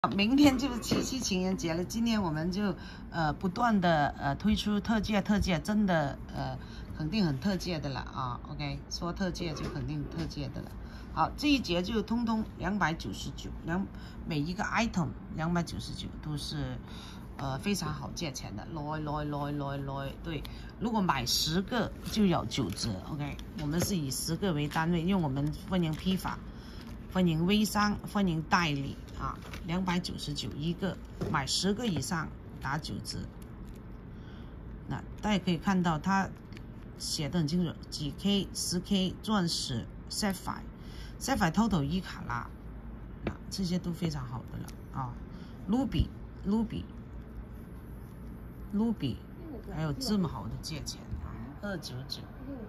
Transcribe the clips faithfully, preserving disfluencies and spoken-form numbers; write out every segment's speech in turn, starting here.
明天就是七夕情人节了，今天我们就呃不断的呃推出特价，特价真的呃肯定很特价的了啊 ，OK， 说特价就肯定特价的了。好，这一节就通通两百九十九，两每一个 item 两百九十九都是呃非常好价钱的，来来来来来，对，如果买十个就有九折 ，OK， 我们是以十个为单位，因为我们分营批发。分营微商，分营代理啊，两百九十九一个，买十个以上打九折。那大家可以看到，它写的很清楚，几 K、十 K 钻石、Sapphire、Sapphire Total 一卡拉，啊，这些都非常好的了啊。Ruby、Ruby、Ruby， 还有这么好的价钱啊，二九九。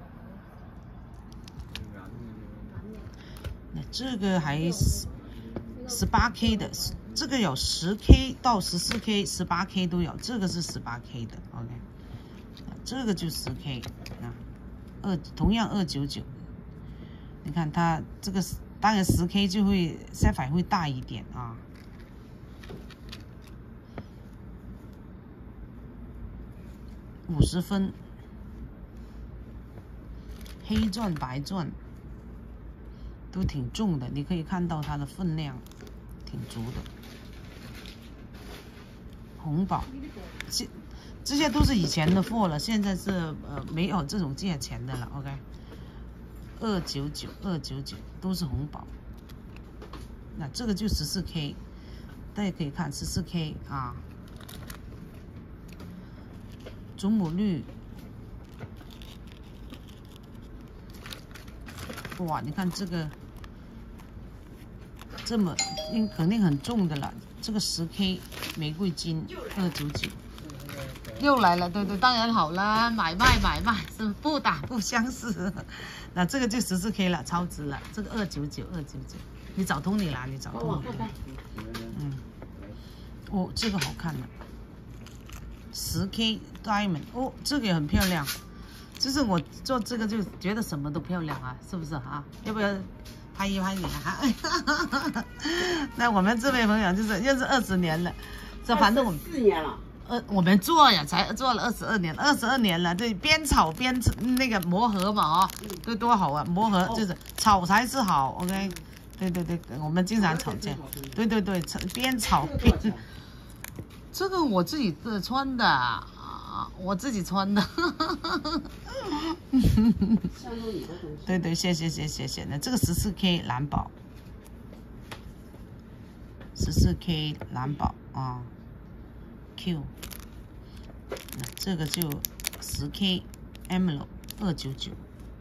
那这个还十八 K 的，这个有十 K 到十四 K、十八 K 都有，这个是十八 K 的 ，OK， 这个就十 K 啊，二同样二九九，你看它这个当然十 K 就会 Sapphire 会大一点啊，五十分，黑钻白钻。都挺重的，你可以看到它的分量挺足的。红宝，这这些都是以前的货了，现在是呃没有这种价钱的了。OK， 二九九，二九九都是红宝。那这个就十四 K， 大家可以看十四 K 啊。祖母绿。哇，你看这个。这么应肯定很重的了，这个十 K 玫瑰金二九九，又来了，对对，当然好了，买卖买卖是不打不相识。那这个就十四 K 了，超值了，这个二九九二九九，你找通你啦，你找通你啦。嗯，哦，这个好看的，十 K diamond， 哦，这个也很漂亮，就是我做这个就觉得什么都漂亮啊，是不是啊？要不要？拍一拍你啊！那我们这位朋友就是又是二十年了，这反正我们四年了， 呃，我们做呀，才做了二十二年，二十二年了，对，边炒边那个磨合嘛，啊、哦，对，多好啊，磨合就是炒才是好 ，OK， 对对对，我们经常吵架，对对对，边炒边，这个我自己的穿的啊，我自己穿的。对对，谢谢谢谢谢谢。那这个十四 K 蓝宝，十四 K 蓝宝啊 ，Q， 那这个就十 K Emerald 二九九。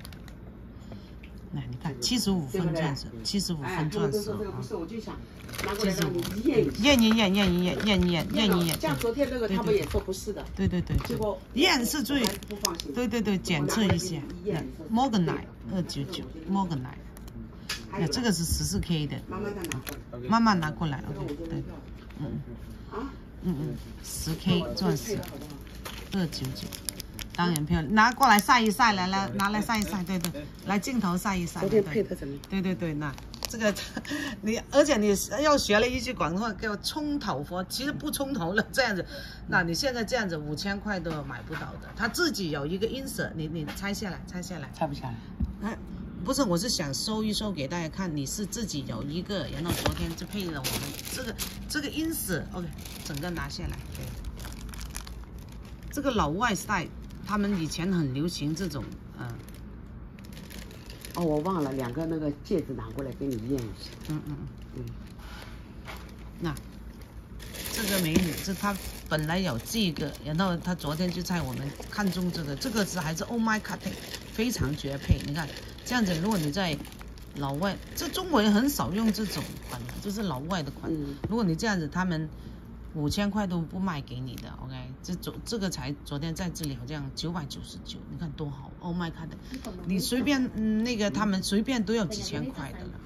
那你看，七十五分钻石，七十五分钻石啊。七十五，验一验，验一验，验一验，验一验。 像昨天那个他们也说不是的。 对对对，结果验是最，对对对，检测一下。Morganite 二九九 ，Morganite， 那这个是十四 K 的，慢慢拿过来 ，OK， 对，嗯嗯嗯嗯，十 K 钻石，二九九。当然漂亮，拿过来晒一晒，来来拿来晒一晒，对对，来镜头晒一晒。 昨天配的什么？ 对对对，那这个你，而且你要学了一句广东话，叫冲头佛，其实不冲头了，这样子，那你现在这样子五千块都买不到的，他自己有一个 insert， 你你拆下来，拆下来， 拆不下来。 哎，不是，我是想收一收给大家看，你是自己有一个，然后昨天就配了我们这个这个 insert，OK， 整个拿下来，对，这个老外 style。他们以前很流行这种，嗯、呃， 哦，我忘了，两个那个戒指拿过来给你验一下。 嗯嗯嗯。那这个美女，这她本来有这个，然后她昨天就在我们看中这个，这个是还是 Oh My Cutting， 非常绝配。你看这样子，如果你在老外，这中国人很少用这种款的，就是老外的款。嗯、如果你这样子，他们。五千块都不卖给你的 ，OK， 这昨这个才昨天在这里好像九百九十九，你看多好 ，Oh my God， 你随便、嗯、那个他们随便都要几千块的了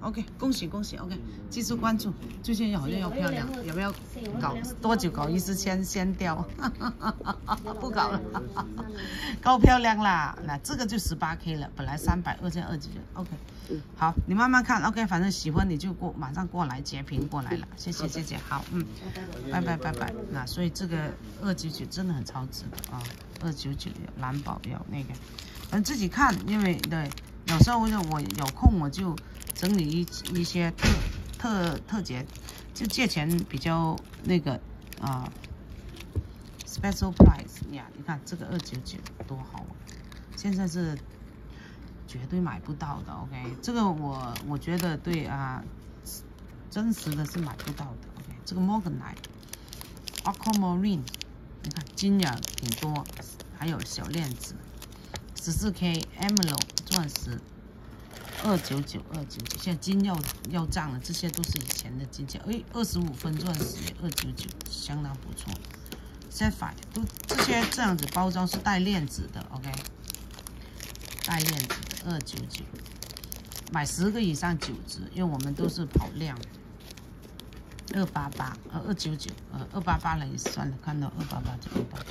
OK， 恭喜恭喜 ，OK， 继续关注。最近好像要漂亮，有没有搞多久搞一次先先掉？不搞了，够漂亮啦。那这个就十八 K 了，本来三百二千二几人 ，OK。好，你慢慢看 ，OK， 反正喜欢你就过，马上过来截屏过来了，谢谢谢谢，好，嗯，拜拜拜拜。那所以这个二九九真的很超值的啊，二九九有蓝宝有那个，反正自己看，因为对，有时候我我有空我就整理一一些特特特节，就借钱比较那个啊、呃、，special price 呀，你看这个二九九多好啊，现在是。绝对买不到的 ，OK， 这个我我觉得对啊，真实的是买不到的 ，OK， 这个 Morganite、Aquamarine， 你看金也挺多，还有小链子，十四 K Emerald 钻石，二九九二九九，现在金要要涨了，这些都是以前的金价，哎，二十五分钻石二九九，相当不错 ，Sapphire 都这些这样子包装是带链子的 ，OK。带链子的二九九，买十个以上九折，因为我们都是跑量。二八八，呃，二九九，呃，二八八了也算了，看到二八八就二八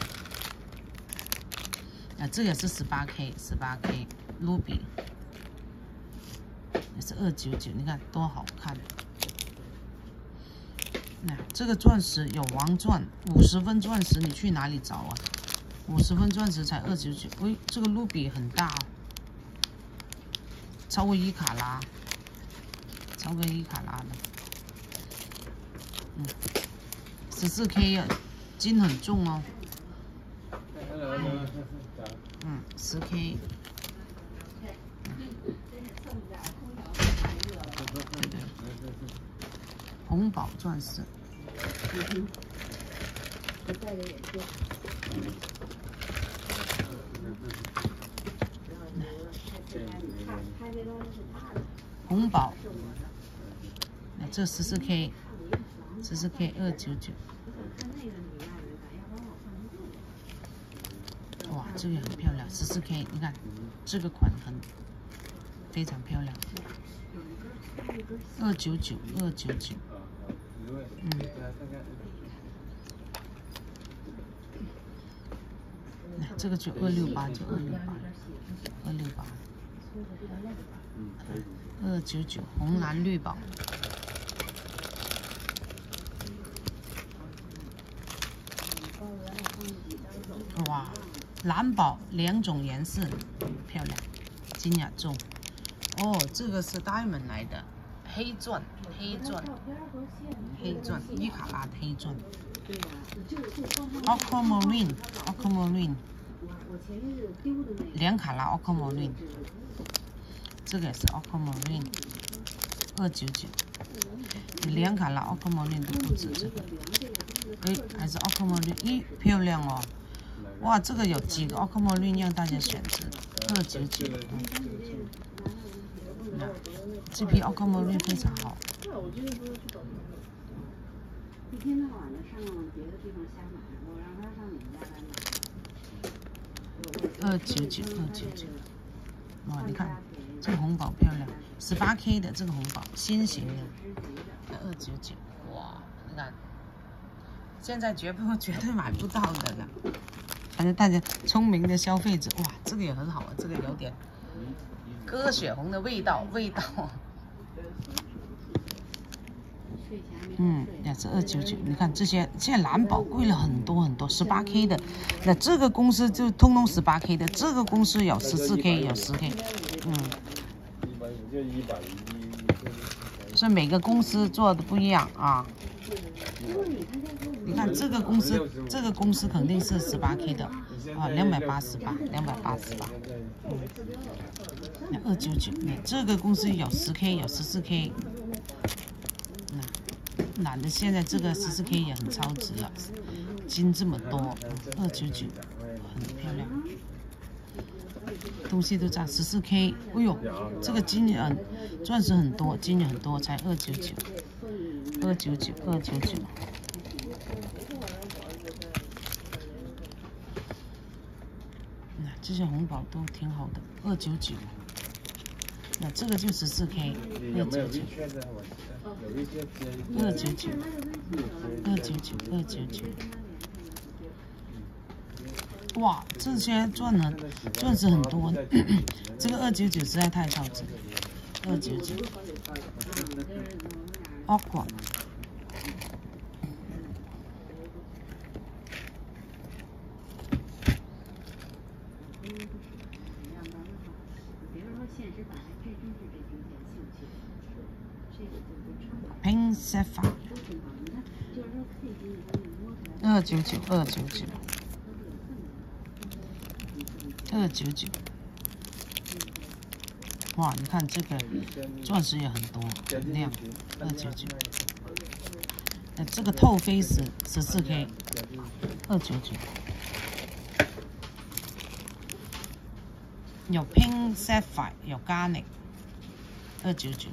八。啊，这也是十八 K， 十八 K Ruby， 也是二九九，你看多好看。那这个钻石有王钻，五十分钻石你去哪里找啊？五十分钻石才二九九，喂，这个卢比很大、哦，超过一卡拉，超过一卡拉的，嗯，十四 K 啊，金很重哦，嗯，十 K， 红宝钻石。红宝，那这十四 K， 十四 K 二九九，哇，这个很漂亮，十四 K， 你看这个款很非常漂亮，二九九二九九，嗯。这个就二六八，就二六八，二六八，二九九红蓝绿宝，哇，蓝宝两种颜色，漂亮，金雅重。哦，这个是 diamond 来的，黑钻，黑钻，黑钻，一卡拉的黑钻。Aquamarine， Aquamarine。两卡拉 Aquamarine， 这个也是 Aquamarine， 二九九，两卡拉 Aquamarine 都不止这个，哎，还是 Aquamarine， 咦，漂亮哦，哇，这个有几个 Aquamarine 让大家选择，二九九，那这批 Aquamarine 非常好。一天到晚的上别的地方瞎买，我让他上你们家来买。二九九，二九九，哇！你看这个红宝漂亮，十八 K 的这个红宝，新型的，二九九，哇！你看，现在绝不绝对买不到的了。反正大家聪明的消费者，哇，这个也很好啊，这个有点鸽血红的味道，味道。嗯，也是二九九。你看这些，现在蓝宝贵了很多很多，十八 K 的，那这个公司就通通十八 K 的，这个公司有十四 K， 有十 K， 嗯，所以每个公司做的不一样啊。你看这个公司，这个公司肯定是十八 K 的啊，两百八十八，两百八十八，嗯，那二九九，你这个公司有十 K， 有十四 K。男的现在这个十四 K 也很超值了，金这么多，二九九，很漂亮，东西都涨十四 K， 哎呦，这个金嗯钻石很多，金也很多，才二九九，二九九，二九九。那这些红宝都挺好的，二九九。 那这个就十四 K， 二九九，二九九，二九九，二九九。哇，这些钻了，钻石很多。这个二九九实在太超值，二九九。Aqua。Pink Sapphire， 二九九，二九九，二九九。哇，你看这个钻石也很多，很亮，二九九。呃，这个透飞石十四 K， 二九九。有 Pink Sapphire， 有 Garnet， 二九九。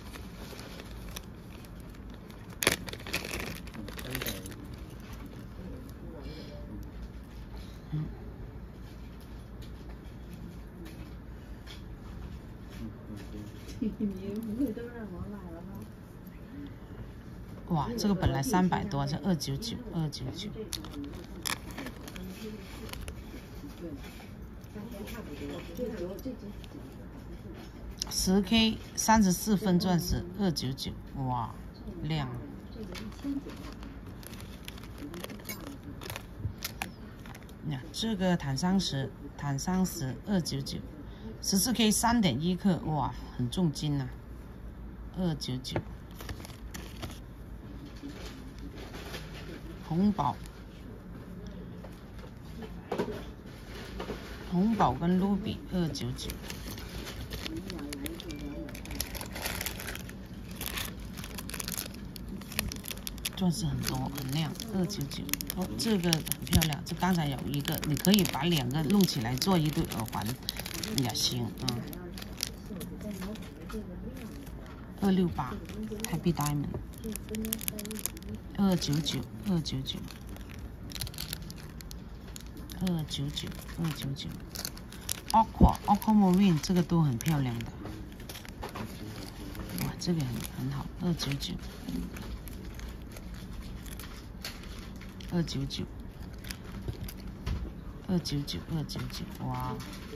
嗯。你不会都让我买了吗？哇，这个本来三百多，这二九九，二九九。十 K 三十四分钻石，二九九，哇，亮。那这个坦桑石，坦桑石二九九，十四 K 三点一克，哇，很重金呐、啊，二九九。红宝，红宝跟 Ruby 二九九。钻石很多，很亮，二九九。哦，这个很漂亮。这刚才有一个，你可以把两个弄起来做一对耳环也行啊。二六八 Happy Diamond， 二九九，二九九，二九九，二九九。Aqua Aquamarine 这个都很漂亮的。哇，这个很很好，二九九。二九九，二九九，二九九，哇！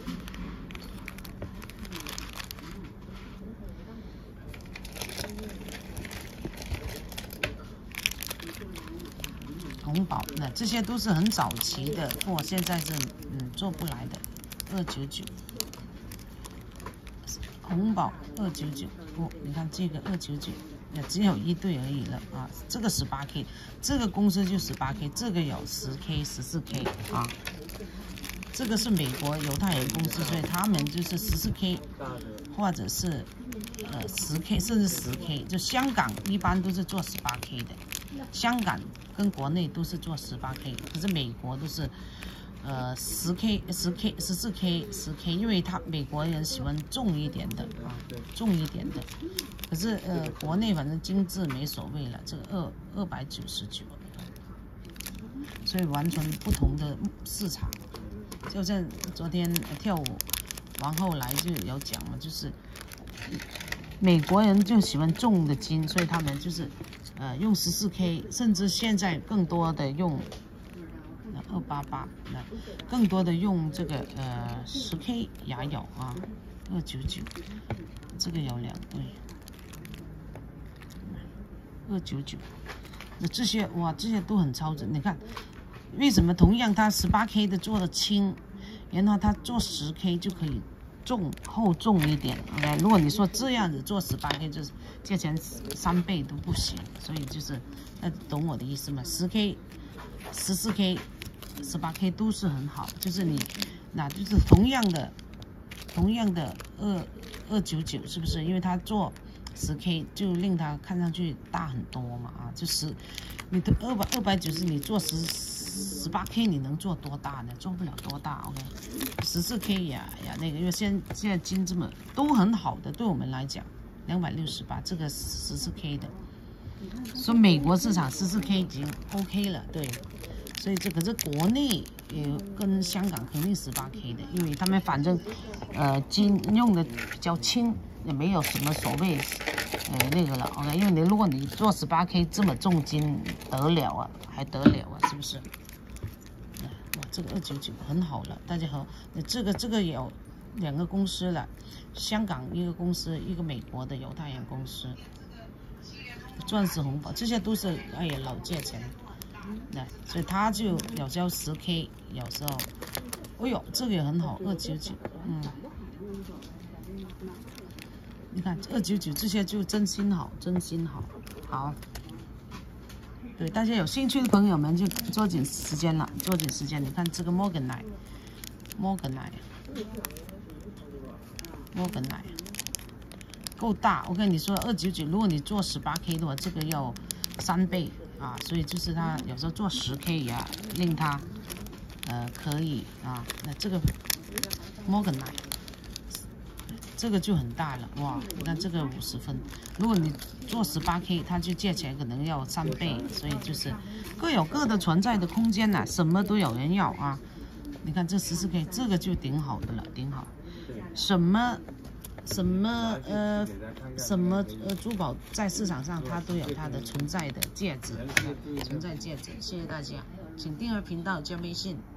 红宝，那这些都是很早期的货，现在是嗯做不来的。二九九，红宝二九九，哦，你看这个二九九。也只有一对而已了啊！这个十八 K， 这个公司就十八 K， 这个有十 K、十四 K 啊。这个是美国犹太人公司，所以他们就是十四 K， 或者是呃十 K， 甚至十 K。就香港一般都是做十八 K 的，香港跟国内都是做十八 K， 可是美国都是呃十 K、十 K、十四 K、十 K， 因为他美国人喜欢重一点的啊，重一点的。可是呃，国内反正精致没所谓了，这个二二百九十九，所以完全不同的市场。就像昨天跳舞往后来就有讲嘛，就是美国人就喜欢重的金，所以他们就是呃用十四 K， 甚至现在更多的用二八八，那更多的用这个呃十 K 也有啊，二九九，这个有两对。二九九，那这些哇，这些都很超值。你看，为什么同样它十八 K 的做的轻，然后它做十 K 就可以重厚重一点 ？OK， 如果你说这样子做十八 K， 就是价钱三倍都不行。所以就是，那懂我的意思吗？十 K、十四 K、十八 K 都是很好，就是你，那就是同样的，同样的二二九九，是不是？因为它做。十 K 就令它看上去大很多嘛啊，就十，你的二百二百九十，你做十十八 K 你能做多大呢？做不了多大 ，OK， 十四 K 呀呀那个，因为现在现在金这么都很好的，对我们来讲，两百六十八这个十四 K 的，说美国市场十四 K 已经 OK 了，对， 所以这可是国内也跟香港肯定 十八K 的，因为他们反正呃金用的比较轻，也没有什么所谓呃那个了 OK， 因为你如果你做 十八K 这么重金得了啊，还得了啊，是不是？哇，这个二九九很好了，大家好，那这个这个也有两个公司了，香港一个公司，一个美国的犹太人公司。钻石红宝这些都是哎呀老价钱，对，所以它就有时候十 K， 有时候，哎呦这个也很好，二九九，嗯，你看二九九这些就真心好，真心好，好，对大家有兴趣的朋友们就抓紧时间了，抓紧时间，你看这个摩根奶，摩根奶，摩根奶。够大，我跟你说，二九九，如果你做十八 K 的话，这个要三倍啊，所以就是它有时候做十 K 也令它呃可以啊。那这个摩根奶，这个就很大了哇！你看这个五十分，如果你做十八 K， 它就价钱可能要三倍，所以就是各有各的存在的空间呐、啊，什么都有人要啊。你看这十四 K， 这个就顶好的了，顶好，什么？什么呃什么呃珠宝在市场上它都有它的存在的戒指，存在戒指。谢谢大家，请订阅频道加微信。